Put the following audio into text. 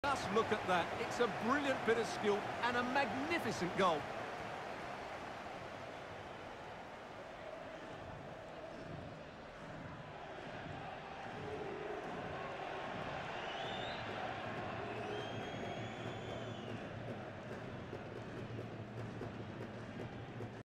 Just look at that. It's a brilliant bit of skill and a magnificent goal.